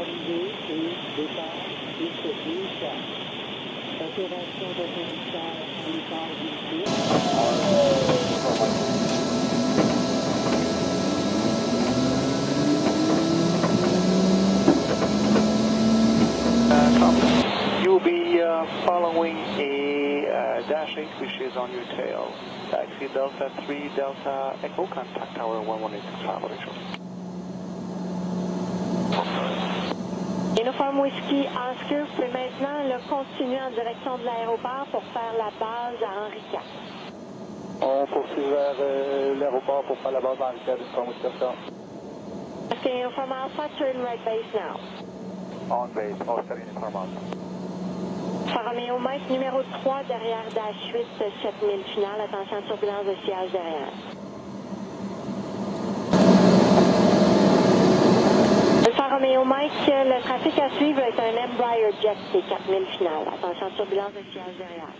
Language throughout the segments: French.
arrivée et départ piste 24. Opération d'atterrissage en départ du sud. You'll be following a Dash 8 which is on your tail. Taxi Delta 3 Delta Echo, contact tower 1186 travel insurance. Uniforme Whiskey Oscar, vous pouvez maintenant continuer en direction de l'aéroport pour faire la base à Henri IV. On poursuit vers l'aéroport pour faire la base à Henri IV, Uniforme Whiskey Oscar. Okay, Uniform Alpha, turn right base now. On base, Oscar Uniforme Alpha. Romeo Mike, numéro 3 derrière Dash 8, 7000 finale. Attention, turbulence de sillage derrière. Alpha Romeo Mike, le trafic à suivre est un Embraer Jet, c'est 4000 finale. Attention, turbulence de sillage derrière.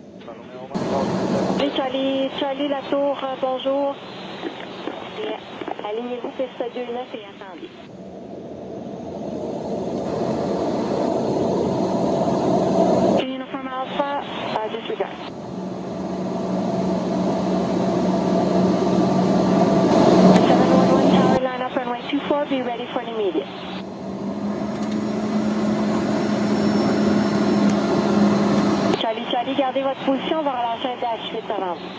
Charlie, la tour, bonjour. Alignez-vous piste 2-9 et attendez. Uniform Alpha, disregard. Tower, line up runway 24, be ready for an immediate. Charlie, gardez votre position, on va relâcher un Dash 8 avant vous.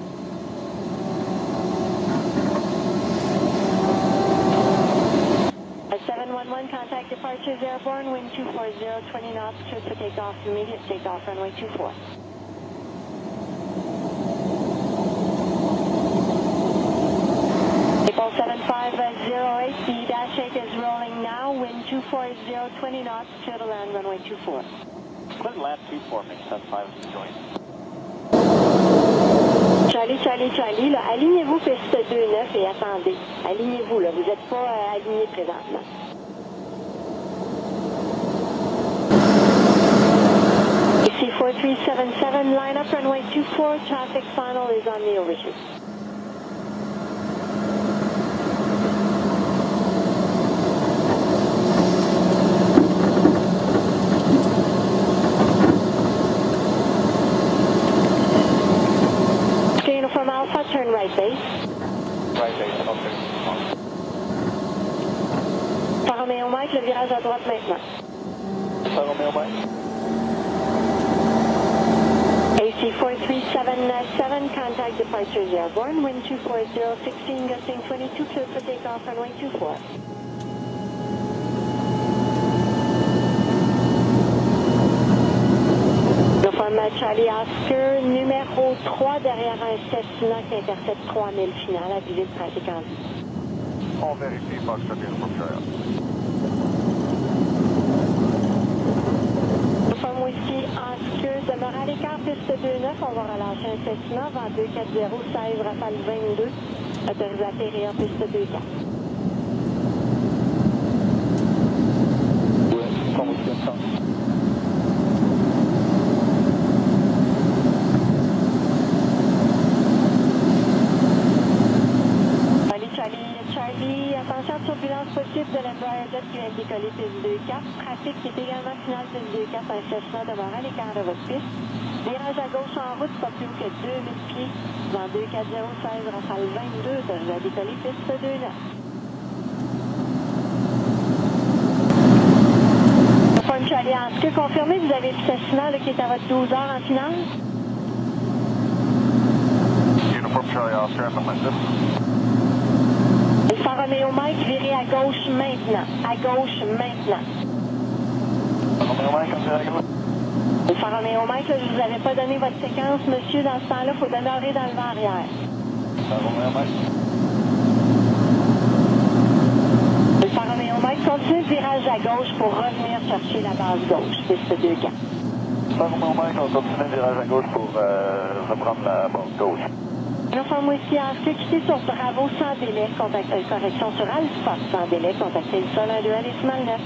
At 711, contact departures airborne, wind 240, 20 knots, clear for takeoff, immediate takeoff, runway 24. April 7508, the Dash 8 is rolling now, wind 240, 20 knots, clear to land, runway 24. Clear to land 24, make 75 join. Charlie, là, alignez-vous piste 2-9 et attendez. Alignez-vous, là, vous n'êtes pas aligné présentement. Ici 4377, line up runway 24, traffic final is on the overshoot. Uniform Alpha, turn right base. Right base, okay. Romeo Mike, le virage à droite maintenant. Romeo Mike. AC 4377, contact departures airborne, wind 240, 16, gusting 22, clear for takeoff, runway 24. Charlie Oscar, numéro 3 derrière un Cessna qui intercepte 3000 finale à visée de trafic en vue. On vérifie, Foxtrot Uniform Charlie. Uniforme Whiskey Oscar, demeure à l'écart, piste 2-9, on va relâcher un Cessna, vent 240, 16 Rafale 22, autorisé à atterrir piste 2-4. Oui, Uniforme Whiskey Oscar. Charlie, attention, turbulence possible de l'Embraer Jet qui vient de décoller piste 2-4. Trafic qui est également final piste 2-4, un Cessna demeure à l'écart de votre piste. Virage à gauche en route, pas plus haut que 2000 pieds. Vent 240, 16 Rafale 22, autorisé à décoller piste 2-9. Uniforme Charlie, est-ce que confirmé, vous avez le Cessna là, qui est à votre 12 heures en finale? Uniform Charlie, Oscar, I'm behind Alpha Romeo Mike, virez à gauche maintenant. À gauche maintenant. Romeo Mike, I'm direct. Alpha Romeo Mike, là, je ne vous avais pas donné votre séquence, monsieur. Dans ce temps-là, il faut demeurer dans le vent arrière. Romeo Mike. Alpha Romeo Mike, continuez le virage à gauche pour revenir chercher la base gauche, piste 2-4. Romeo Mike, on continue le virage à gauche pour reprendre la base gauche. Uniforme Whiskey Oscar, quittez sur Bravo sans délai, correction sur Alpha sans délai, contactez le sol 1-2 à décimal 9.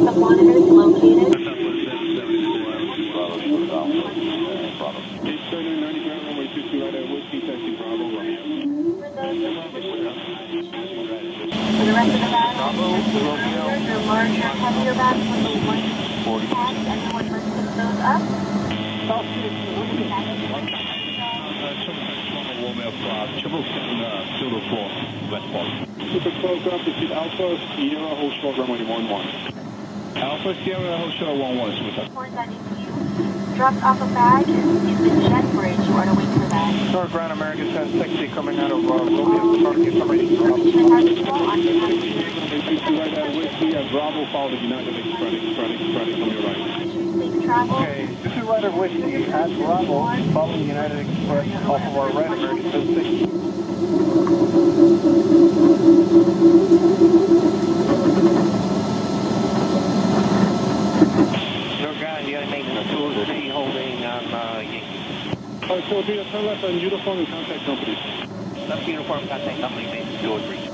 the monitors located. For the rest of the battle, your larger, heavier bags will be 140 packs. Everyone must pick those up. Super close up, this is Alpha Sierra Hotel runway 11. Alpha Sierra Hotel 11, super. Dropped off a bag in the jet bridge. You are to wait for that. North Ground America 1060 coming out of Romeo, target information. Right at Whiskey at Bravo, follow the United Express from your right. Okay, this is Ryder Whiskey at Bravo, following United Express off of our right American 1060. So it'll be a turn left on uniform and contact company. That's uniform contact company, maybe 203.